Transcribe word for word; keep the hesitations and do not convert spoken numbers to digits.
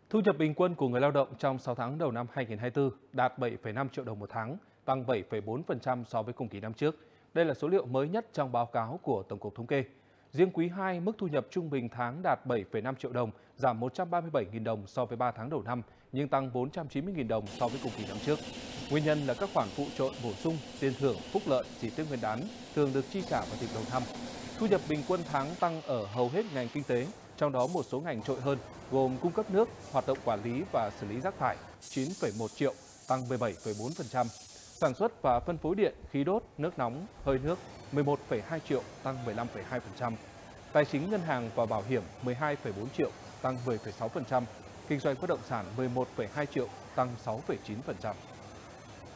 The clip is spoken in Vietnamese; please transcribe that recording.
Thu nhập bình quân của người lao động trong sáu tháng đầu năm hai nghìn không trăm hai mươi tư đạt bảy phẩy năm triệu đồng một tháng, tăng bảy phẩy bốn phần trăm so với cùng kỳ năm trước. Đây là số liệu mới nhất trong báo cáo của Tổng cục Thống kê. Riêng quý hai, mức thu nhập trung bình tháng đạt bảy phẩy năm triệu đồng, giảm một trăm ba mươi bảy nghìn đồng so với ba tháng đầu năm, nhưng tăng bốn trăm chín mươi nghìn đồng so với cùng kỳ năm trước. Nguyên nhân là các khoản phụ trội bổ sung, tiền thưởng, phúc lợi dịp Tết Nguyên đán thường được chi trả vào dịp đầu năm. Thu nhập bình quân tháng tăng ở hầu hết ngành kinh tế, trong đó một số ngành trội hơn gồm cung cấp nước, hoạt động quản lý và xử lý rác thải chín phẩy một triệu, tăng mười bảy phẩy bốn phần trăm, sản xuất và phân phối điện, khí đốt, nước nóng, hơi nước mười một phẩy hai triệu, tăng mười lăm phẩy hai phần trăm, tài chính ngân hàng và bảo hiểm mười hai phẩy bốn triệu, tăng mười phẩy sáu phần trăm, kinh doanh bất động sản mười một phẩy hai triệu, tăng sáu phẩy chín phần trăm.